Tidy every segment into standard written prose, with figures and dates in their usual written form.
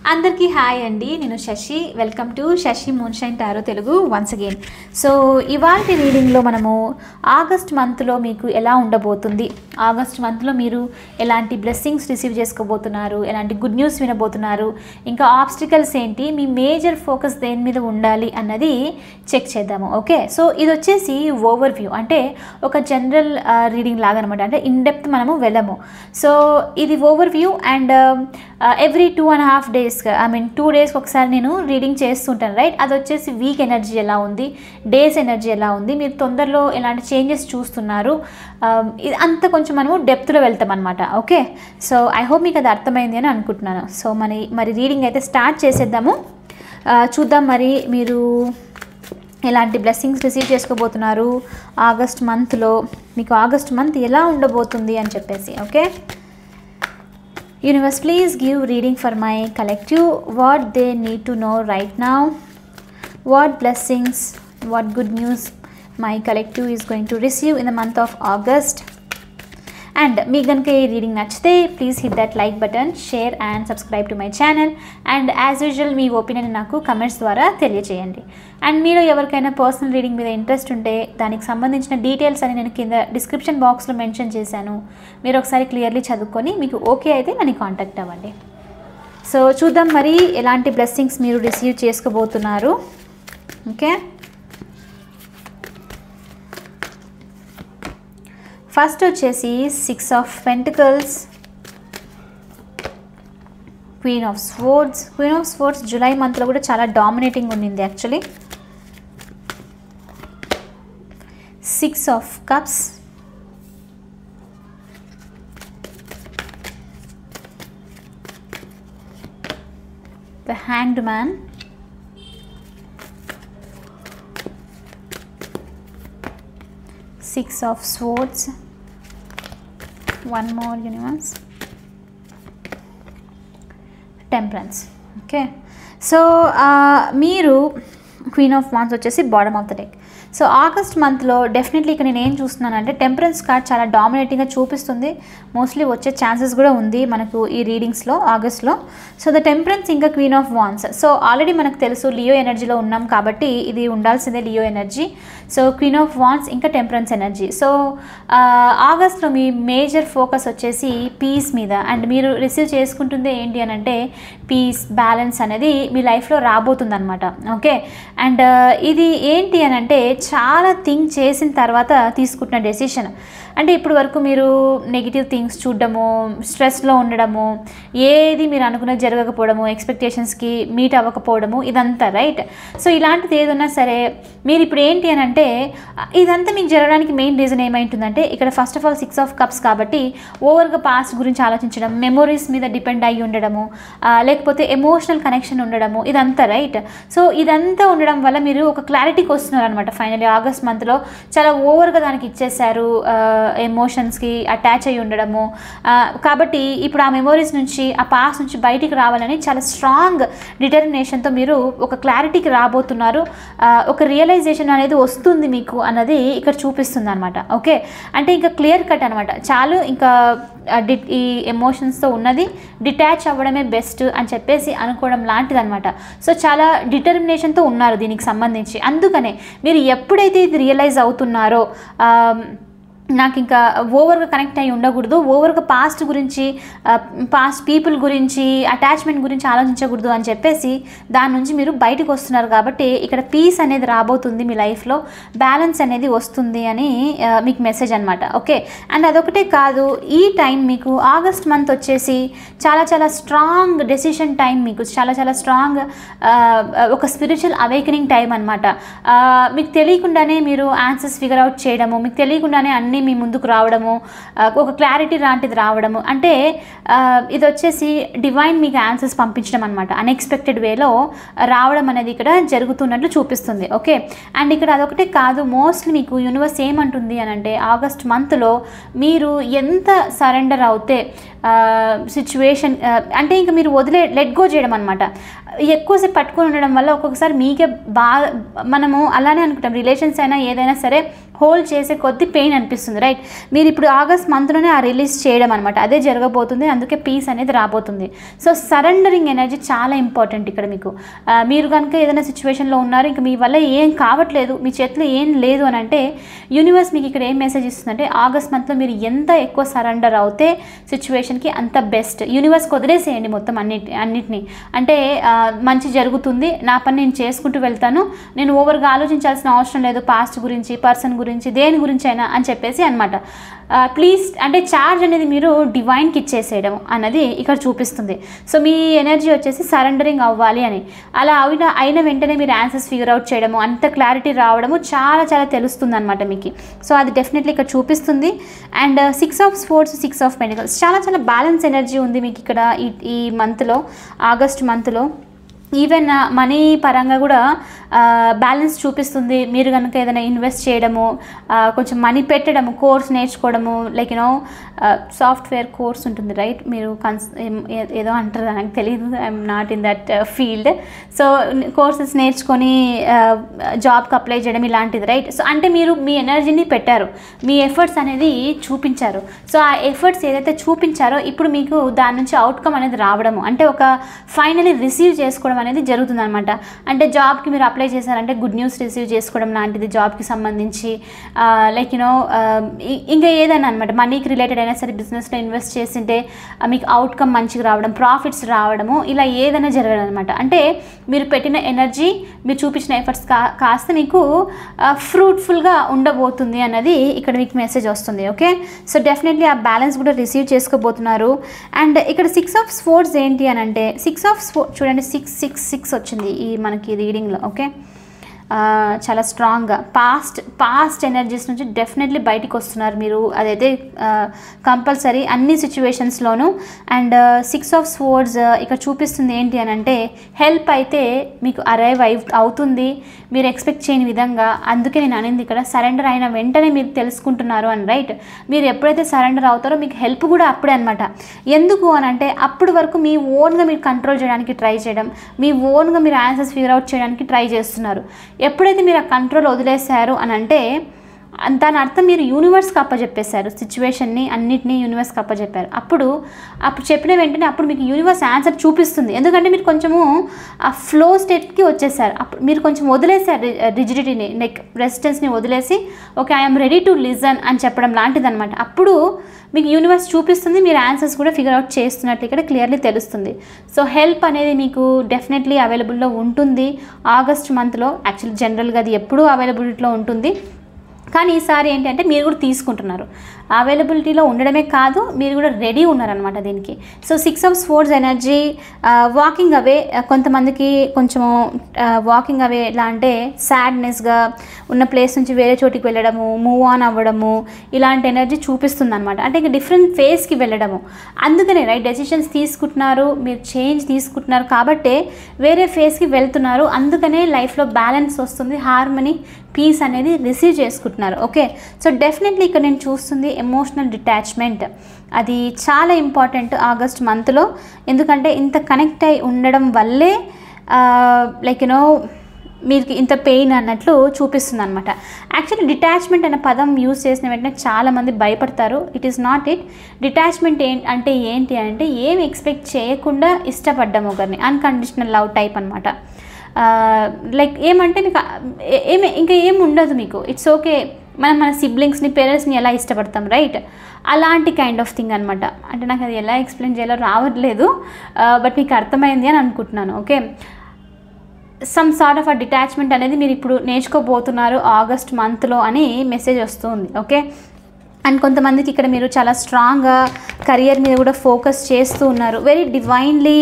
అందరికీ హాయ్ అండి. నేను Sashi. Welcome to Sashi Moonshine tarot Telugu once again. So ఇవాల్టి రీడింగ్లో మనము ఆగస్ట్ మంత్లో మీకు ఎలా ఉండబోతుంది, ఆగస్ట్ మంత్లో మీరు ఎలాంటి బ్లెస్సింగ్స్ రిసీవ్ చేసుకోబోతున్నారు, ఎలాంటి గుడ్ న్యూస్ వినబోతున్నారు, ఇంకా ఆబ్స్టికల్స్ ఏంటి, మీ మేజర్ ఫోకస్ దేని మీద ఉండాలి అన్నది చెక్ చేద్దాము. ఓకే, సో ఇది వచ్చేసి ఓవర్ వ్యూ, అంటే ఒక జనరల్ రీడింగ్ లాగా అనమాట. అంటే ఇన్ డెప్త్ మనము వెళ్ళము. సో ఇది overview and every 2.5 days, I mean 2 days ఒకసారి నేను రీడింగ్ చేస్తుంటాను, రైట్? అది వచ్చేసి వీక్ ఎనర్జీ ఎలా ఉంది, డేస్ ఎనర్జీ ఎలా ఉంది, మీరు తొందరలో ఎలాంటి చేంజెస్ చూస్తున్నారు, ఇది అంతా కొంచెం మనము డెప్త్లో వెళ్తాం అనమాట. ఓకే, సో ఐ హోప్ మీకు అది అర్థమైంది అని అనుకుంటున్నాను. సో మరి రీడింగ్ అయితే స్టార్ట్ చేసేద్దాము. చూద్దాం మరి మీరు ఎలాంటి బ్లెస్సింగ్స్ రిసీవ్ చేసుకోబోతున్నారు ఆగస్ట్ మంత్లో, మీకు ఆగస్ట్ మంత్ ఎలా ఉండబోతుంది అని చెప్పేసి. Okay, Universe, please give reading for my collective, what they need to know right now, what blessings, what good news my collective is going to receive in the month of August. And మీ కనుక ఈ reading నచ్చితే please hit that like button, share and subscribe to my channel. And as usual మీ opinion నాకు comments ద్వారా తెలియజేయండి. And మీరు ఎవరికైనా పర్సనల్ రీడింగ్ మీద ఇంట్రెస్ట్ ఉంటే దానికి సంబంధించిన డీటెయిల్స్ అని నేను కింద డిస్క్రిప్షన్ బాక్స్లో మెన్షన్ చేశాను. మీరు ఒకసారి క్లియర్లీ చదువుకొని మీకు ఓకే అయితే నన్ను కాంటాక్ట్ అవ్వండి. సో చూద్దాం మరి ఎలాంటి బ్లెస్సింగ్స్ మీరు రిసీవ్ చేసుకోబోతున్నారు. ఓకే, ఫస్ట్ వచ్చేసి 6 of Pentacles, Queen of Swords. Queen of Swords July మంత్లో కూడా చాలా డామినేటింగ్ ఉండింది actually. 6 of Cups, the Hanged Man, Six of Swords, one more Universe, Temperance. Okay, so మీరు క్వీన్ ఆఫ్ వాండ్స్ వచ్చేసి bottom of the deck. So August మంత్లో definitely ఇక్కడ నేను ఏం చూస్తున్నానంటే టెంపరెన్స్ కార్డ్ చాలా డామినేటింగ్గా చూపిస్తుంది. మోస్ట్లీ వచ్చే ఛాన్సెస్ కూడా ఉంది మనకు ఈ రీడింగ్స్లో ఆగస్ట్లో. సో ద టెంపరెన్స్ ఇంకా queen of wands. So already మనకు తెలుసు లియో ఎనర్జీలో ఉన్నాం కాబట్టి ఇది ఉండాల్సిందే Leo energy. So queen of wands ఇంకా టెంపరెన్స్ ఎనర్జీ. సో ఆగస్ట్లో మీ మేజర్ ఫోకస్ వచ్చేసి పీస్ మీద. అండ్ మీరు రిసీవ్ చేసుకుంటుంది ఏంటి అని అంటే పీస్, బ్యాలెన్స్ అనేది మీ లైఫ్లో రాబోతుంది అనమాట. ఓకే, అండ్ ఇది ఏంటి అని అంటే చాలా థింక్ చేసిన తర్వాత తీసుకుంటున్న డెసిషన్. అంటే ఇప్పుడు వరకు మీరు నెగిటివ్ థింగ్స్ చూడడము, స్ట్రెస్లో ఉండడము, ఏది మీరు అనుకున్నది జరగకపోవడము, ఎక్స్పెక్టేషన్స్కి మీట్ అవ్వకపోవడము, ఇదంతా రైట్. సో ఇలాంటిది ఏదన్నా సరే మీరు ఇప్పుడు ఏంటి అని అంటే ఇదంతా మీకు జరగడానికి మెయిన్ రీజన్ ఏమైంటుందంటే ఇక్కడ first of all 6 of Cups కాబట్టి ఓవర్గా పాస్ట్ గురించి ఆలోచించడం, మెమొరీస్ మీద డిపెండ్ అయ్యి ఉండడము, లేకపోతే ఎమోషనల్ కనెక్షన్ ఉండడము, ఇదంతా రైట్. సో ఇదంతా ఉండడం వల్ల మీరు ఒక క్లారిటీకి వస్తున్నారు అనమాట. ఫైనల్లీ ఆగస్ట్ మంత్లో చాలా ఓవర్గా దానికి ఇచ్చేసారు, ఎమోషన్స్కి అటాచ్ అయ్యి ఉండడము. కాబట్టి ఇప్పుడు ఆ మెమొరీస్ నుంచి, ఆ పాస్ట్ నుంచి బయటికి రావాలని చాలా స్ట్రాంగ్ డిటర్మినేషన్తో మీరు ఒక క్లారిటీకి రాబోతున్నారు. ఒక రియలైజేషన్ అనేది వస్తుంది మీకు అన్నది ఇక్కడ చూపిస్తుంది అనమాట. ఓకే, అంటే ఇంకా క్లియర్ కట్ అనమాట. చాలు ఇంకా ఈ ఎమోషన్స్తో ఉన్నది డిటాచ్ అవ్వడమే బెస్ట్ అని చెప్పేసి అనుకోవడం లాంటిది అనమాట. సో చాలా డిటర్మినేషన్తో ఉన్నారు దీనికి సంబంధించి. అందుకనే మీరు ఎప్పుడైతే ఇది రియలైజ్ అవుతున్నారో నాకు ఇంకా ఓవర్గా కనెక్ట్ అయ్యి ఉండకూడదు, ఓవర్గా పాస్ట్ గురించి, పాస్ట్ పీపుల్ గురించి, అటాచ్మెంట్ గురించి ఆలోచించకూడదు అని చెప్పేసి దాని నుంచి మీరు బయటకు వస్తున్నారు. కాబట్టి ఇక్కడ పీస్ అనేది రాబోతుంది మీ లైఫ్లో, బ్యాలెన్స్ అనేది వస్తుంది అని మీకు మెసేజ్ అనమాట. ఓకే, అండ్ అదొకటే కాదు, ఈ టైం మీకు ఆగస్ట్ మంత్ వచ్చేసి చాలా చాలా స్ట్రాంగ్ డెసిషన్ టైం, మీకు చాలా చాలా స్ట్రాంగ్ ఒక స్పిరిచువల్ అవేకనింగ్ టైం అనమాట. మీకు తెలియకుండానే మీరు ఆన్సర్స్ ఫిగర్ అవుట్ చేయడము, మీకు తెలియకుండానే అన్ని మీ ముందుకు రావడము, ఒక క్లారిటీ లాంటిది రావడము. అంటే ఇది వచ్చేసి డివైన్ మీకు ఆన్సర్స్ పంపించడం అనమాట. అన్ఎక్స్పెక్టెడ్ వేలో రావడం అనేది ఇక్కడ జరుగుతున్నట్లు చూపిస్తుంది. ఓకే, అండ్ ఇక్కడ అదొకటే కాదు, మోస్ట్లీ మీకు యూనివర్స్ ఏమంటుంది అని అంటే ఆగస్ట్ మంత్లో మీరు ఎంత సరెండర్ అవుతే, సిచ్యువేషన్ అంటే ఇంకా మీరు లెట్ గో చేయడం అనమాట. ఎక్కువసేపు పట్టుకొని ఉండడం వల్ల ఒక్కొక్కసారి మీకే మనము అలానే అనుకుంటాం, రిలేషన్స్ అయినా ఏదైనా సరే హోల్డ్ చేసే కొద్ది పెయిన్ అనిపిస్తుంది, రైట్? మీరు ఇప్పుడు ఆగస్ట్ మంత్లోనే ఆ రిలీజ్ చేయడం అనమాట, అదే జరగబోతుంది. అందుకే పీస్ అనేది రాబోతుంది. సో సరెండరింగ్ ఎనర్జీ చాలా ఇంపార్టెంట్ ఇక్కడ మీకు. మీరు కనుక ఏదైనా సిచ్యువేషన్లో ఉన్నారు, ఇంకా మీ వల్ల ఏం కావట్లేదు, మీ చేతిలో ఏం లేదు అని అంటే యూనివర్స్ మీకు ఇక్కడ ఏం మెసేజ్ ఇస్తుందంటే ఆగస్ట్ మంత్లో మీరు ఎంత ఎక్కువ సరెండర్ అవుతే సిచ్యువేషన్కి అంత బెస్ట్. యూనివర్స్కి వదిలేసేయండి మొత్తం అన్నిటినీ. అంటే మంచి జరుగుతుంది, నా పని నేను చేసుకుంటూ వెళ్తాను, నేను ఓవర్గా ఆలోచించాల్సిన అవసరం లేదు పాస్ట్ గురించి, పర్సన్ గురించి, దేని గురించి అయినా అని చెప్పేసి అనమాట. ప్లీజ్ అంటే ఛార్జ్ అనేది మీరు డివైన్కి ఇచ్చేసేయడం అన్నది ఇక్కడ చూపిస్తుంది. సో మీ ఎనర్జీ వచ్చేసి సరెండరింగ్ అవ్వాలి అని. అలా అయిన వెంటనే మీరు ఆన్సర్స్ ఫిగర్ అవుట్ చేయడము, అంత క్లారిటీ రావడము చాలా చాలా తెలుస్తుంది అనమాట మీకు. సో అది డెఫినెట్లీ ఇక్కడ చూపిస్తుంది. And 6 of swords, 6 of pentacles, చాలా చాలా బ్యాలెన్స్ ఎనర్జీ ఉంది మీకు ఇక్కడ ఈ మంత్లో, ఆగస్ట్ మంత్లో. ఈవెన్ మనీ పరంగా కూడా బ్యాలెన్స్ చూపిస్తుంది. మీరు కనుక ఏదైనా ఇన్వెస్ట్ చేయడము, కొంచెం మనీ పెట్టడము, కోర్స్ నేర్చుకోవడము, లైక్ సాఫ్ట్వేర్ కోర్స్ ఉంటుంది, రైట్? మీరు ఏదో అంటారు, నాకు తెలియదు, I'm not in that field. So courses నేర్చుకొని జాబ్కి అప్లై చేయడం ఇలాంటిది, రైట్? సో అంటే మీరు మీ ఎనర్జీని పెట్టారు, మీ ఎఫర్ట్స్ అనేది చూపించారు. సో ఆ ఎఫర్ట్స్ ఏదైతే చూపించారో ఇప్పుడు మీకు దాని నుంచి అవుట్కమ్ అనేది రావడము, అంటే ఒక ఫైనలీ రిసీవ్ చేసుకోవడం అనేది జరుగుతుంది అనమాట. అంటే జాబ్కి మీరు అప్లై చేశారంటే గుడ్ న్యూస్ రిసీవ్ చేసుకోవడం లాంటిది జాబ్కి సంబంధించి, లైక్ ఇంకా ఏదైనా అనమాట, మనీకి రిలేటెడ్ అయినా సరే, బిజినెస్లో ఇన్వెస్ట్ చేసింటే మీకు అవుట్కమ్ మంచిగా రావడం, ప్రాఫిట్స్ రావడము, ఇలా ఏదైనా జరగడం అనమాట. అంటే మీరు పెట్టిన ఎనర్జీ, మీరు చూపించిన ఎఫర్ట్స్ కాస్త మీకు ఫ్రూట్ఫుల్గా ఉండబోతుంది అన్నది ఇక్కడ మీకు మెసేజ్ వస్తుంది. ఓకే, సో డెఫినెట్లీ ఆ బ్యాలెన్స్ కూడా రిసీవ్ చేసుకోబోతున్నారు. అండ్ ఇక్కడ 6 ఆఫ్ స్పోర్ట్స్ ఏంటి అని అంటే 6 ఆఫ్ స్పోర్ట్స్ చూడండి, 6 వచ్చింది ఈ మనకి రీడింగ్లో. ఓకే, చాలా స్ట్రాంగ్గా పాస్ట్ ఎనర్జీస్ నుంచి డెఫినెట్లీ బయటికి వస్తున్నారు మీరు, అదైతే కంపల్సరీ అన్ని సిచ్యువేషన్స్లోనూ. అండ్ 6 ఆఫ్ స్పోర్ట్స్ ఇక్కడ చూపిస్తుంది ఏంటి అని అంటే హెల్ప్ అయితే మీకు అరైవ్ అవుతుంది మీరు ఎక్స్పెక్ట్ చేయని విధంగా. అందుకే నేను అనేది ఇక్కడ సరెండర్ అయిన వెంటనే మీరు తెలుసుకుంటున్నారు అని, రైట్? మీరు ఎప్పుడైతే సరెండర్ అవుతారో మీకు హెల్ప్ కూడా అప్పుడే అనమాట. ఎందుకు అని అంటే అప్పటి వరకు మీ ఓన్గా మీరు కంట్రోల్ చేయడానికి ట్రై చేయడం, మీ ఓన్గా మీరు ఆన్సర్స్ ఫిగర్ అవుట్ చేయడానికి ట్రై చేస్తున్నారు. ఎప్పుడైతే మీరు ఆ కంట్రోల్ వదిలేశారు అని అంటే దాని అర్థం మీరు యూనివర్స్కి అప్పచెప్పేశారు, సిచ్యువేషన్ని అన్నిటినీ యూనివర్స్కి అప్పచెప్పారు. అప్పుడు చెప్పిన వెంటనే అప్పుడు మీకు యూనివర్స్ ఆన్సర్ చూపిస్తుంది. ఎందుకంటే మీరు కొంచెము ఆ ఫ్లో స్టేట్కి వచ్చేసారు. అప్పుడు మీరు కొంచెం వదిలేశారు రిజిడిటీని, లైక్ రెసిస్టెన్స్ని వదిలేసి okay I'm ready to listen అని చెప్పడం లాంటిది అనమాట. అప్పుడు మీకు యూనివర్స్ చూపిస్తుంది, మీరు ఆన్సర్స్ కూడా ఫిగర్ అవుట్ చేస్తున్నట్లు ఇక్కడ క్లియర్లీ తెలుస్తుంది. సో హెల్ప్ అనేది మీకు డెఫినెట్లీ అవైలబుల్లో ఉంటుంది ఆగస్ట్ మంత్లో. యాక్చువల్లీ జనరల్గా అది ఎప్పుడూ అవైలబిలిటీలో ఉంటుంది, కానీ ఈసారి ఏంటి అంటే మీరు కూడా తీసుకుంటున్నారు. అవైలబిలిటీలో ఉండడమే కాదు, మీరు కూడా రెడీ ఉన్నారనమాట దీనికి. So 6 of swords energy, walking away. కొంతమందికి కొంచెము వాకింగ్ అవే ఎలా అంటే సాడ్నెస్గా ఉన్న ప్లేస్ నుంచి వేరే చోటికి వెళ్ళడము, మూవ్ ఆన్ అవ్వడము, ఇలాంటి ఎనర్జీ చూపిస్తుంది అనమాట. అంటే ఇంకా డిఫరెంట్ ఫేస్కి వెళ్ళడము. అందుకనే రైట్ డెసిషన్స్ తీసుకుంటున్నారు, మీరు చేంజ్ తీసుకుంటున్నారు కాబట్టే వేరే ఫేస్కి వెళ్తున్నారు. అందుకనే లైఫ్లో బ్యాలెన్స్ వస్తుంది, హార్మనీ, పీస్ అనేది రిసీవ్ చేసుకుంటున్నారు. ఓకే, సో డెఫినెట్లీ ఇక్కడ నేను చూస్తుంది ఎమోషనల్ డిటాచ్మెంట్, అది చాలా ఇంపార్టెంట్ ఆగస్ట్ మంత్లో. ఎందుకంటే ఇంత కనెక్ట్ అయి ఉండడం వల్లే లైక్ మీకు ఇంత పెయిన్ అన్నట్లు చూపిస్తుంది అనమాట. యాక్చువల్లీ డిటాచ్మెంట్ అనే పదం యూజ్ చేసిన వెంటనే చాలామంది భయపడతారు. It is not it. Detachment అంటే ఏంటి అంటే ఏమి ఎక్స్పెక్ట్ చేయకుండా ఇష్టపడ్డాము ఒకరిని, అన్కండిషనల్ లవ్ టైప్ అనమాట. లైక్ ఏమంటే మీకు ఇంకా ఏం ఉండదు మీకు, ఇట్స్ ఓకే. మన సిబ్లింగ్స్ని, పేరెంట్స్ని ఎలా ఇష్టపడతాం, రైట్? అలాంటి కైండ్ ఆఫ్ థింగ్ అనమాట. అంటే నాకు అది ఎలా ఎక్స్ప్లెయిన్ చేయాలో రావట్లేదు, బట్ మీకు అర్థమైంది అని అనుకుంటున్నాను. Okay, some sort of a detachment అనేది మీరు ఇప్పుడు నేర్చుకోబోతున్నారు ఆగస్ట్ మంత్లో అని మెసేజ్ వస్తుంది. ఓకే, అండ్ కొంతమందికి ఇక్కడ మీరు చాలా స్ట్రాంగ్గా కెరియర్ మీద కూడా ఫోకస్ చేస్తూ ఉన్నారు. వెరీ డివైన్లీ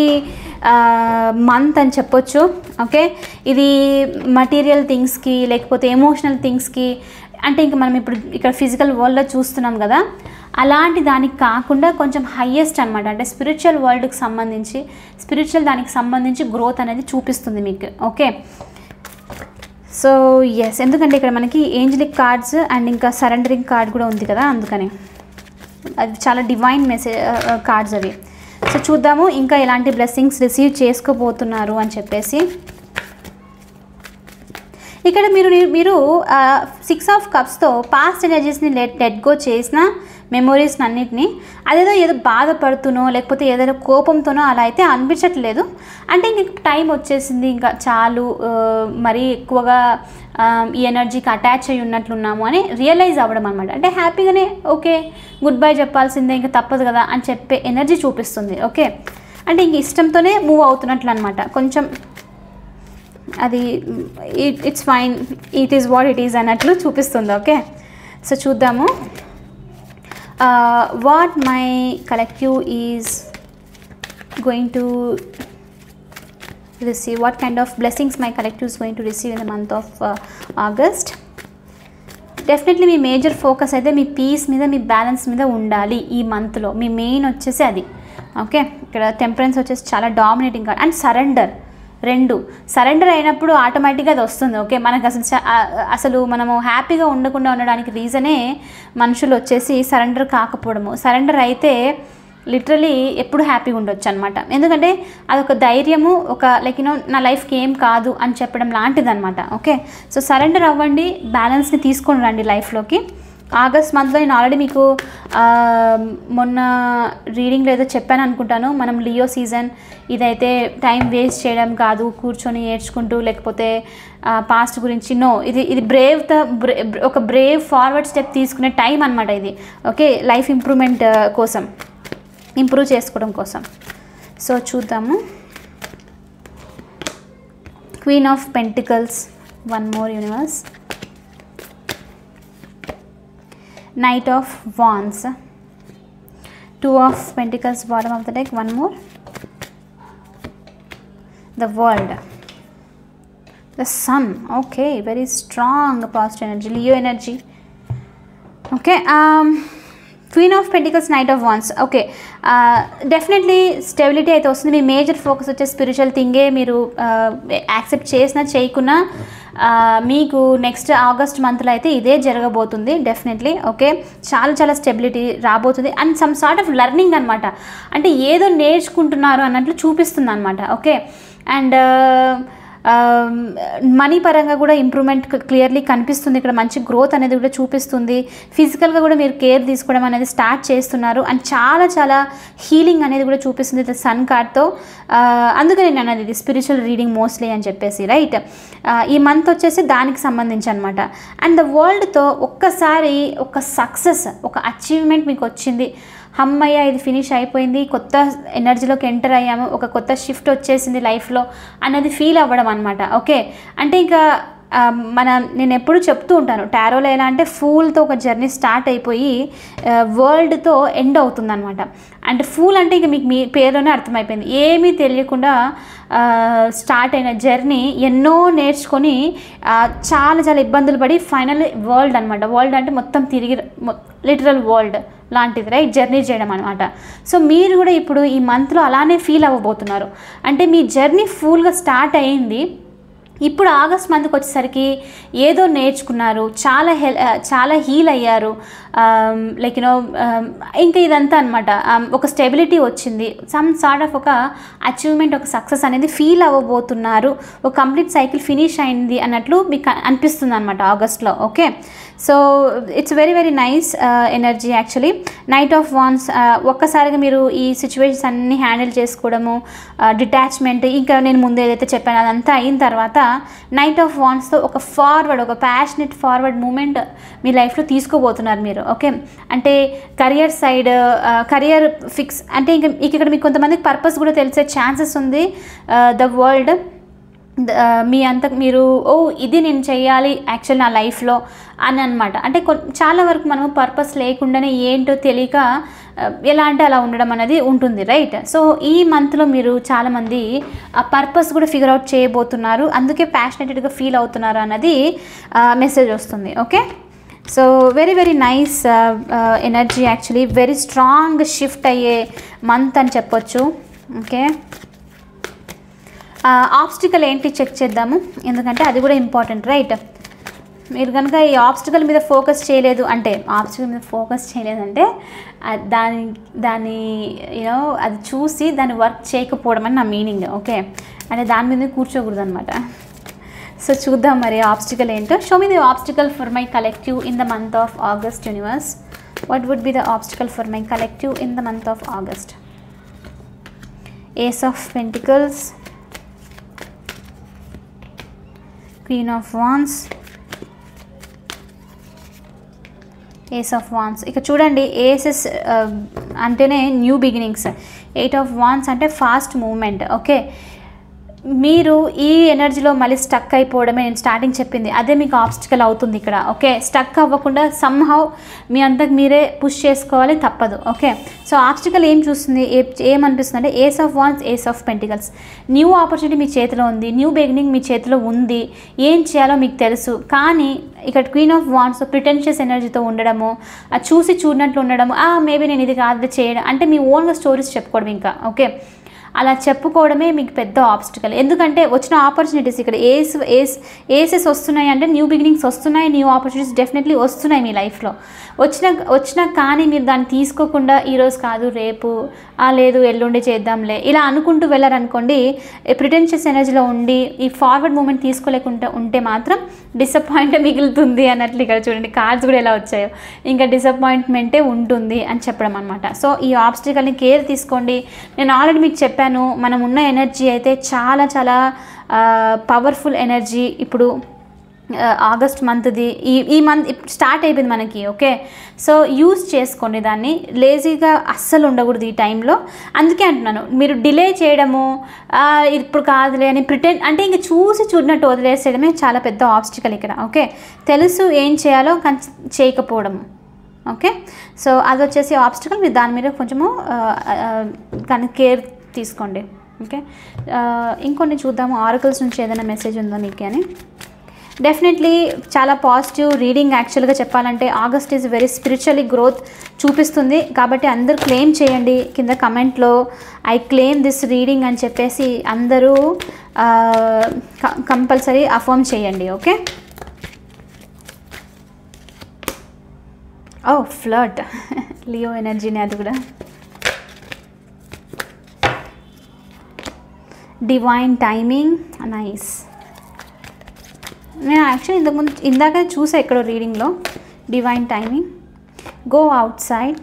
మంత్ అని చెప్పొచ్చు. ఓకే, ఇది మటీరియల్ థింగ్స్కి లేకపోతే ఎమోషనల్ థింగ్స్కి, అంటే ఇంకా మనం ఇప్పుడు ఇక్కడ ఫిజికల్ వరల్డ్లో చూస్తున్నాం కదా, అలాంటి దానికి కాకుండా కొంచెం హయ్యెస్ట్ అనమాట. అంటే స్పిరిచువల్ వరల్డ్కి సంబంధించి, స్పిరిచువల్ దానికి సంబంధించి గ్రోత్ అనేది చూపిస్తుంది మీకు. ఓకే, సో ఎస్, ఎందుకంటే ఇక్కడ మనకి ఏంజలిక్ కార్డ్స్ అండ్ ఇంకా సరెండరింగ్ కార్డ్ కూడా ఉంది కదా, అందుకని. అది చాలా డివైన్ మెసేజ్ కార్డ్స్ అవి. సో చూద్దాము ఇంకా ఎలాంటి బ్లెస్సింగ్స్ రిసీవ్ చేసుకోబోతున్నారు అని చెప్పేసి. ఇక్కడ మీరు 6 ఆఫ్ కప్స్తో పాస్ట్ ఎనర్జీస్ని లెట్ గో చేసిన మెమొరీస్ని అన్నిటినీ ఏదో బాధపడుతూనో లేకపోతే ఏదైనా కోపంతోనో అలా అయితే అనిపించట్లేదు. అంటే ఇంక టైం వచ్చేసింది, ఇంకా చాలు, మరీ ఎక్కువగా ఈ ఎనర్జీకి అటాచ్ అయ్యి ఉన్నట్లున్నాము అని రియలైజ్ అవ్వడం అనమాట. అంటే హ్యాపీగానే ఓకే గుడ్ బై చెప్పాల్సిందే, ఇంకా తప్పదు కదా అని చెప్పే ఎనర్జీ చూపిస్తుంది. ఓకే, అంటే ఇంక ఇష్టంతోనే మూవ్ అవుతున్నట్లు అనమాట. కొంచెం అది it's fine, it is what it is అన్నట్లు చూపిస్తుంది. ఓకే, సో చూద్దాము what my collective is going to receive, what kind of blessings my collective is going to receive in the month of August. Definitely మీ major focus అయితే మీ piece మీద, మీ balance మీద ఉండాలి ఈ మంత్లో. మీ మెయిన్ వచ్చేసి అది. ఓకే, ఇక్కడ టెంపరెన్స్ వచ్చేసి చాలా డామినేటింగ్ కార్డ్. అండ్ సరెండర్ అయినప్పుడు ఆటోమేటిక్గా అది వస్తుంది. ఓకే, మనకు అసలు మనము హ్యాపీగా ఉండకుండా ఉండడానికి రీజనే మనుషులు వచ్చేసి సరెండర్ కాకపోవడము. సరెండర్ అయితే లిటరలీ ఎప్పుడు హ్యాపీగా ఉండొచ్చు అనమాట. ఎందుకంటే అదొక ధైర్యము, ఒక లైక్ నా లైఫ్కి ఏం కాదు అని చెప్పడం లాంటిది అనమాట. ఓకే, సో సరెండర్ అవ్వండి, బ్యాలెన్స్ని తీసుకొని రండి లైఫ్లోకి. ఆగస్ట్ మంత్లో నేను ఆల్రెడీ మీకు మొన్న రీడింగ్లో ఏదో చెప్పాను అనుకుంటాను. మనం లియో సీజన్, ఇదైతే టైం వేస్ట్ చేయడం కాదు, కూర్చొని ఏడ్చుకుంటూ లేకపోతే పాస్ట్ గురించి ఇది ఒక బ్రేవ్ ఫార్వర్డ్ స్టెప్ తీసుకునే టైం అనమాట ఇది. ఓకే, లైఫ్ ఇంప్రూవ్మెంట్ కోసం, ఇంప్రూవ్ చేసుకోవడం కోసం. సో చూద్దాము. Queen of pentacles, one more universe. Knight of Wands, 2 of Pentacles, bottom of the deck, one more. The World, the Sun. Okay, very strong positive energy, Leo energy. Okay, Queen of Pentacles, Knight of Wands. Okay, definitely stability అయితే వస్తుంది. మీ major focus వచ్చే spiritual థింగే. మీరు accept చేసినా చేయకున్నా మీకు next August మంత్లో అయితే ఇదే జరగబోతుంది డెఫినెట్లీ. ఓకే, చాలా స్టెబిలిటీ రాబోతుంది. And some sort of learning అనమాట. అంటే ఏదో నేర్చుకుంటున్నారు అన్నట్లు చూపిస్తుంది అనమాట. ఓకే, అండ్ మనీ పరంగా కూడా ఇంప్రూవ్మెంట్ క్లియర్లీ కనిపిస్తుంది. ఇక్కడ మంచి గ్రోత్ అనేది కూడా చూపిస్తుంది. ఫిజికల్గా కూడా మీరు కేర్ తీసుకోవడం అనేది స్టార్ట్ చేస్తున్నారు. అండ్ చాలా హీలింగ్ అనేది కూడా చూపిస్తుంది సన్ కార్డ్తో. అందుకని నేను అన్నది ఇది స్పిరిచువల్ రీడింగ్ మోస్ట్లీ అని చెప్పేసి, రైట్. ఈ మంత్ వచ్చేసి దానికి సంబంధించి అనమాట. అండ్ ద వరల్డ్తో ఒక్కసారి ఒక సక్సెస్, ఒక అచీవ్మెంట్ మీకు వచ్చింది. అమ్మయ్య ఇది ఫినిష్ అయిపోయింది, కొత్త ఎనర్జీలోకి ఎంటర్ అయ్యాము, ఒక కొత్త షిఫ్ట్ వచ్చేసింది లైఫ్లో అన్నది ఫీల్ అవ్వడం అనమాట. ఓకే, అంటే ఇంకా నేను ఎప్పుడు చెప్తూ ఉంటాను టారోలో ఎలా అంటే ఫూల్తో ఒక జర్నీ స్టార్ట్ అయిపోయి వరల్డ్తో ఎండ్ అవుతుందన్నమాట. అంటే ఫూల్ అంటే ఇక మీకు మీ పేరులోనే అర్థమైపోయింది, ఏమీ తెలియకుండా స్టార్ట్ అయిన జర్నీ ఎన్నో నేర్చుకొని చాలా ఇబ్బందులు పడి ఫైనల్ వరల్డ్ అనమాట. వరల్డ్ అంటే మొత్తం తిరిగి లిటరల్ వరల్డ్ లాంటిది, రైట్, జర్నీ చేయడం అనమాట. సో మీరు కూడా ఇప్పుడు ఈ మంత్లో అలానే ఫీల్ అవ్వబోతున్నారు. అంటే మీ జర్నీ ఫుల్గా స్టార్ట్ అయ్యింది. ఇప్పుడు ఆగస్ట్ మంత్కి వచ్చేసరికి ఏదో నేర్చుకున్నారు, చాలా హీల్ అయ్యారు, లైక్ ఇంకా ఇదంతా అనమాట. ఒక స్టెబిలిటీ వచ్చింది, సమ్ సార్ట్ ఆఫ్ ఒక అచీవ్మెంట్, ఒక సక్సెస్ అనేది ఫీల్ అవ్వబోతున్నారు. ఒక కంప్లీట్ సైకిల్ ఫినిష్ అయింది అన్నట్లు మీకు అనిపిస్తుంది అనమాట ఆగస్ట్లో. Okay, so it's very nice energy actually. Knight of wands, ఒక్కసారిగా మీరు ఈ సిచ్యువేషన్స్ అన్నీ హ్యాండిల్ చేసుకోవడము, డిటాచ్మెంట్, ఇంకా నేను ముందు ఏదైతే చెప్పానో అదంతా అయిన తర్వాత నైట్ ఆఫ్ వాన్స్తో ఒక ప్యాషనెట్ ఫార్వర్డ్ మూమెంట్ మీ లైఫ్లో తీసుకోబోతున్నారు మీరు. ఓకే, అంటే కెరియర్ సైడ్, కెరియర్ ఫిక్స్ అంటే ఇంకా ఇక్కడ మీకు కొంతమందికి పర్పస్ కూడా తెలిసే ఛాన్సెస్ ఉంది. ద వరల్డ్ మీ మీరు ఇది నేను చేయాలి యాక్చువల్ నా లైఫ్లో అని అనమాట. అంటే చాలా వరకు మనము పర్పస్ లేకుండానే ఏంటో తెలియక ఎలా అంటే అలా ఉండడం అనేది ఉంటుంది, రైట్. సో ఈ మంత్లో మీరు చాలామంది ఆ పర్పస్ కూడా ఫిగర్ అవుట్ చేయబోతున్నారు, అందుకే ప్యాషనేటెడ్గా ఫీల్ అవుతున్నారు అన్నది మెసేజ్ వస్తుంది. Okay, so very nice energy actually. Very strong shift అయ్యే మంత్ అని చెప్పొచ్చు. ఓకే, ఆబ్స్టికల్ ఏంటి చెక్ చేద్దాము, ఎందుకంటే అది కూడా ఇంపార్టెంట్, రైట్. మీరు కనుక ఈ ఆబ్స్టికల్ మీద ఫోకస్ చేయలేదు అంటే దాని యూనో అది చూసి దాన్ని వర్క్ చేయకపోవడం అని నా మీనింగ్. ఓకే, అంటే దాని మీద కూర్చోకూడదు అనమాట. సో చూద్దాం మరి ఆబ్స్టికల్ ఏంటో. Show me the obstacle for my collective in the month of August universe. What would be the obstacle for my collective in the month of August? Ace of Pentacles, Queen of Wands, Ace of Wands. ఇక చూడండి, aces అంటేనే new beginnings. 8 of Wands అంటే fast movement. Okay, మీరు ఈ ఎనర్జీలో మళ్ళీ stuck అయిపోవడమే నేను starting చెప్పింది, అదే మీకు ఆబ్స్టికల్ అవుతుంది ఇక్కడ. ఓకే, స్టక్ అవ్వకుండా సమ్హౌ మీ అంతకు మీరే పుష్ చేసుకోవాలి, తప్పదు. ఓకే, సో ఆబ్స్టికల్ ఏం చూస్తుంది, ఏమనిపిస్తుంది అంటే ace of wands, ace of pentacles. New opportunity మీ చేతిలో ఉంది, న్యూ బిగినింగ్ మీ చేతిలో ఉంది, ఏం చేయాలో మీకు తెలుసు. కానీ ఇక్కడ క్వీన్ ఆఫ్ వాన్స్ ప్రిటెన్షియస్ ఎనర్జీతో ఉండడము, అది చూసి చూడనట్లు ఉండడము, మేబీ నేను ఇది కాదు చేయడం అంటే మీ ఓన్గా స్టోరీస్ చెప్పుకోవడం ఇంకా. ఓకే, అలా చెప్పుకోవడమే మీకు పెద్ద ఆబ్స్టికల్. ఎందుకంటే వచ్చిన ఆపర్చునిటీస్ ఇక్కడ ఏసెస్ వస్తున్నాయి అంటే న్యూ బిగినింగ్స్ వస్తున్నాయి, న్యూ ఆపర్చునిటీస్ డెఫినెట్లీ వస్తున్నాయి మీ లైఫ్లో. వచ్చినా కానీ మీరు దాన్ని తీసుకోకుండా ఈరోజు కాదు రేపు, లేదు ఎల్లుండి చేద్దాంలే ఇలా అనుకుంటూ వెళ్ళారనుకోండి, ప్రిటెన్షియస్ ఎనర్జీలో ఉండి ఈ ఫార్వర్డ్ మూమెంట్ తీసుకోలేకుండా ఉంటే మాత్రం డిసప్పాయింట్ మిగులుతుంది అన్నట్లు. ఇక్కడ చూడండి కార్డ్స్ కూడా ఎలా వచ్చాయో, ఇంకా డిసప్పాయింట్మెంటే ఉంటుంది అని చెప్పడం అనమాట. సో ఈ ఆబ్స్టికల్ని కేర్ తీసుకోండి. నేను ఆల్రెడీ మీకు చెప్పాను, మనం ఉన్న ఎనర్జీ అయితే చాలా చాలా పవర్ఫుల్ ఎనర్జీ. ఇప్పుడు ఆగస్ట్ మంత్ది ఈ మంత్ స్టార్ట్ అయిపోయింది మనకి. ఓకే, సో యూజ్ చేసుకోండి దాన్ని, లేజీగా అస్సలు ఉండకూడదు ఈ టైంలో. అందుకే అంటున్నాను, మీరు డిలే చేయడము ఇప్పుడు కాదులే అని అంటే ఇంక చూసి చూడనట్టు వదిలేసేయడమే చాలా పెద్ద ఆబ్స్టికల్ ఇక్కడ. ఓకే, తెలుసు ఏం చేయాలో కానీ చేయకపోవడము. ఓకే, సో అది వచ్చేసి ఆబ్స్టికల్. మీరు దాని మీద కొంచెము కానీ కేర్ తీసుకోండి. ఓకే, ఇంకొన్ని చూద్దాము ఆరకల్స్ నుంచి ఏదైనా మెసేజ్ ఉందో మీకు అని. డెఫినెట్లీ చాలా పాజిటివ్ రీడింగ్. యాక్చువల్గా చెప్పాలంటే August is very spiritually growth చూపిస్తుంది. కాబట్టి అందరూ క్లెయిమ్ చేయండి కింద కమెంట్లో, ఐ క్లెయిమ్ దిస్ రీడింగ్ అని చెప్పేసి అందరూ కంపల్సరీ అఫర్మ్ చేయండి. ఓకే, ఫ్లర్ట్ లియో ఎనర్జీని, అది కూడా డివైన్ టైమింగ్, నైస్. నేను యాక్చువల్లీ ఇందాక చూసా ఎక్కడో రీడింగ్లో divine timing. Go outside,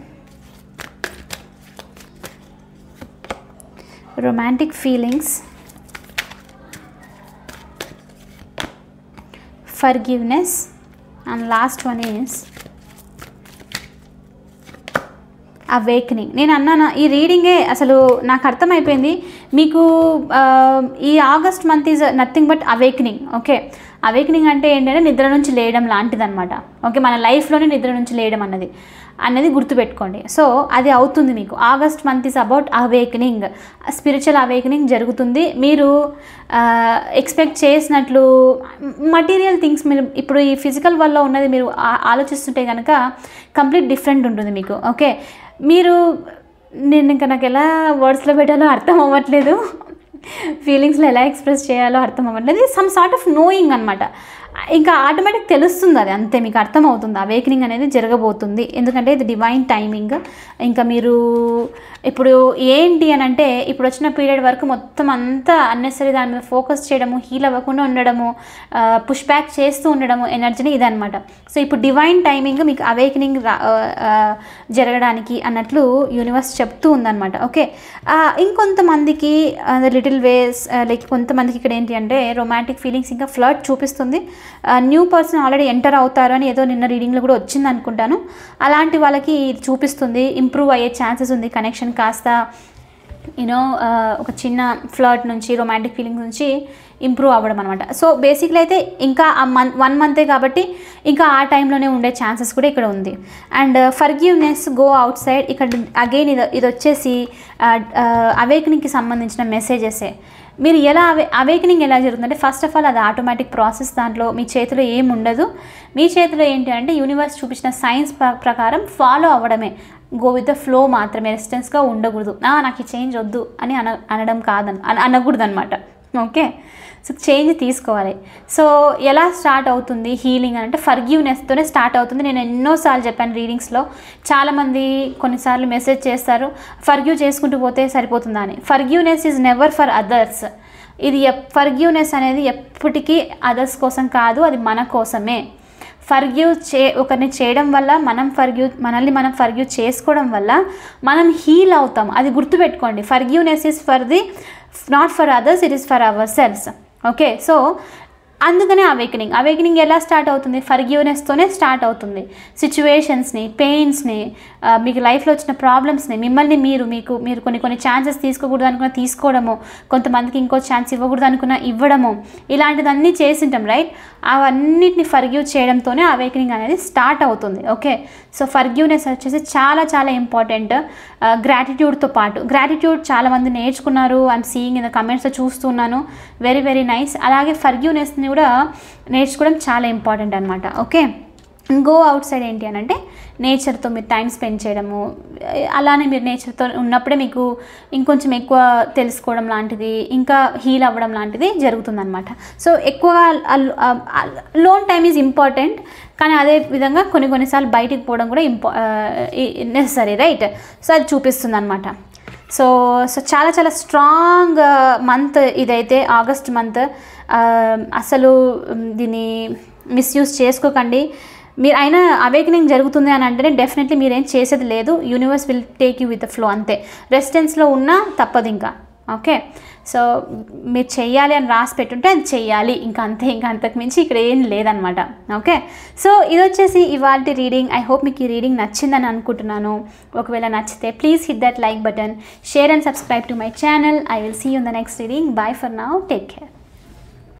romantic feelings, forgiveness, and last one is awakening. నేను అన్నాను ఈ రీడింగే అసలు నాకు అర్థమైపోయింది మీకు. ఈ August month is nothing but awakening. Okay, awakening అంటే ఏంటంటే నిద్ర నుంచి లేయడం లాంటిది అనమాట. ఓకే, మన లైఫ్లోనే నిద్ర నుంచి లేయడం అన్నది గుర్తుపెట్టుకోండి. సో అది అవుతుంది మీకు. August month is about awakening, spiritual awakening జరుగుతుంది. మీరు ఎక్స్పెక్ట్ చేసినట్లు మటీరియల్ థింగ్స్ మీరు ఇప్పుడు ఈ ఫిజికల్ వరల్డ్లో ఉన్నది మీరు ఆలోచిస్తుంటే కనుక కంప్లీట్ డిఫరెంట్ ఉంటుంది మీకు. ఓకే, నేను ఇంకా నాకు ఎలా వర్డ్స్లో పెట్టాలో అర్థం అవ్వట్లేదు, ఫీలింగ్స్లో ఎలా ఎక్స్ప్రెస్ చేయాలో అర్థం అవ్వట్లేదు. సమ్ సార్ట్ ఆఫ్ నోయింగ్ అనమాట. ఇంకా ఆటోమేటిక్ తెలుస్తుంది, అది అంతే మీకు అర్థమవుతుంది. అవేకనింగ్ అనేది జరగబోతుంది, ఎందుకంటే ఇది డివైన్ టైమింగ్. ఇంకా మీరు ఇప్పుడు ఏంటి అని అంటే ఇప్పుడు వచ్చిన పీరియడ్ వరకు మొత్తం అంతా అన్నెసరీ దాని మీద ఫోకస్ చేయడము, హీల్ అవ్వకుండా ఉండడము, పుష్ బ్యాక్ చేస్తూ ఉండడము ఎనర్జీని, ఇదనమాట. సో ఇప్పుడు డివైన్ టైమింగ్ మీకు అవేకనింగ్ జరగడానికి అన్నట్లు యూనివర్స్ చెప్తూ ఉందన్నమాట. ఓకే, ఇంకొంతమందికి లిటిల్ వేస్ లైక్ కొంతమందికి ఇక్కడ ఏంటి అంటే రొమాంటిక్ ఫీలింగ్స్ ఇంకా ఫ్లర్ట్ చూపిస్తుంది. న్యూ పర్సన్ ఆల్రెడీ ఎంటర్ అవుతారు అని ఏదో నిన్న రీడింగ్లో కూడా వచ్చింది అనుకుంటాను. అలాంటి వాళ్ళకి చూపిస్తుంది, ఇంప్రూవ్ అయ్యే ఛాన్సెస్ ఉంది. కనెక్షన్ కాస్త ఒక చిన్న ఫ్లర్ట్ నుంచి రొమాంటిక్ ఫీలింగ్స్ నుంచి ఇంప్రూవ్ అవ్వడం అనమాట. సో బేసిక్లీ అయితే ఇంకా ఆ 1 మంతే కాబట్టి ఇంకా ఆ టైంలోనే ఉండే ఛాన్సెస్ కూడా ఇక్కడ ఉంది. And forgiveness, go outside, ఇక్కడ అగైన్ ఇది వచ్చేసి అవేకనింగ్కి సంబంధించిన మెసేజెసే. మీరు ఎలా అవేకనింగ్ ఎలా జరుగుతుందంటే ఫస్ట్ ఆఫ్ ఆల్ అది ఆటోమేటిక్ ప్రాసెస్. దాంట్లో మీ చేతిలో ఏం ఉండదు. మీ చేతిలో ఏంటి అంటే యూనివర్స్ చూపించిన సైన్స్ ప్రకారం ఫాలో అవ్వడమే, గో విత్ ద ఫ్లో మాత్రమే. రెసిస్టెన్స్గా ఉండకూడదు, నాకు ఈ చేంజ్ వద్దు అని అనడం అనకూడదు అనమాట. ఓకే, సో చేంజ్ తీసుకోవాలి. సో ఎలా స్టార్ట్ అవుతుంది హీలింగ్ అంటే ఫర్గివ్నెస్తోనే స్టార్ట్ అవుతుంది. నేను ఎన్నోసార్లు చెప్పాను రీడింగ్స్లో. చాలామంది కొన్నిసార్లు మెసేజ్ చేస్తారు ఫర్గివ్ చేసుకుంటూ పోతే సరిపోతుందా అని. Forgiveness is never for others. ఇది ఫర్గివ్నెస్ అనేది ఎప్పటికీ అదర్స్ కోసం కాదు, అది మన కోసమే. ఒకరిని చేయడం వల్ల మనల్ని మనం ఫర్గివ్ చేసుకోవడం వల్ల మనం హీల్ అవుతాం. అది గుర్తుపెట్టుకోండి. Forgiveness is for the not for others, it is for our selves. Okay, so అందుకనే అవేకనింగ్ ఎలా స్టార్ట్ అవుతుంది? ఫర్గివ్నెస్తోనే స్టార్ట్ అవుతుంది. సిచ్యువేషన్స్ని, పెయిన్స్ని, మీకు లైఫ్లో వచ్చిన ప్రాబ్లమ్స్ని, మిమ్మల్ని మీరు కొన్ని ఛాన్సెస్ తీసుకోకూడదు అనుకున్న తీసుకోవడము, కొంతమందికి ఇంకో ఛాన్స్ ఇవ్వకూడదు అనుకున్న ఇవ్వడము, ఇలాంటిదన్నీ చేసింటాం రైట్. అవన్నిటిని ఫర్గివ్ చేయడంతోనే అవేకనింగ్ అనేది స్టార్ట్ అవుతుంది. ఓకే, సో ఫర్గివ్నెస్ వచ్చేసి చాలా చాలా ఇంపార్టెంట్. గ్రాటిట్యూడ్తో పాటు, గ్రాటిట్యూడ్ చాలామంది నేర్చుకున్నారు. ఐఎమ్ సీయింగ్ ఇన్ ద కమెంట్స్లో చూస్తున్నాను. Very very nice. అలాగే ఫర్గివ్నెస్ని కూడా నేర్చుకోవడం చాలా ఇంపార్టెంట్ అనమాట. ఓకే, గో అవుట్ సైడ్ ఏంటి అని అంటే నేచర్తో మీరు టైం స్పెండ్ చేయడము. అలానే మీరు నేచర్తో ఉన్నప్పుడే మీకు ఇంకొంచెం ఎక్కువ తెలుసుకోవడం లాంటిది, ఇంకా హీల్ అవ్వడం లాంటిది జరుగుతుందన్నమాట. సో ఎక్కువగా లోన్ టైమ్ ఈజ్ ఇంపార్టెంట్, కానీ అదే విధంగా కొన్నిసార్లు బయటికి పోవడం కూడా నెసరీ రైట్. సో అది చూపిస్తుంది అనమాట. సో చాలా చాలా స్ట్రాంగ్ మంత్ ఇదైతే ఆగస్ట్ మంత్. అసలు దీన్ని మిస్యూజ్ చేసుకోకండి. మీరు అయినా అవేకనింగ్ జరుగుతుంది అని అంటేనే డెఫినెట్లీ మీరేం చేసేది లేదు. Universe will take you with the flow, అంతే. రెసిస్టెన్స్లో ఉన్నా తప్పదు ఇంకా. ఓకే, సో మీరు చెయ్యాలి అని రాసి పెట్టుంటే అది చెయ్యాలి, ఇంకా అంతే. ఇంకా అంతకు మించి ఇక్కడ ఏం లేదనమాట. ఓకే, సో ఇది వచ్చేసి ఇవాల్టి రీడింగ్. ఐ హోప్ మీకు ఈ రీడింగ్ నచ్చిందని అనుకుంటున్నాను. ఒకవేళ నచ్చితే please hit that like button, share and subscribe to my channel. I will see you in the next reading. Bye for now, take care.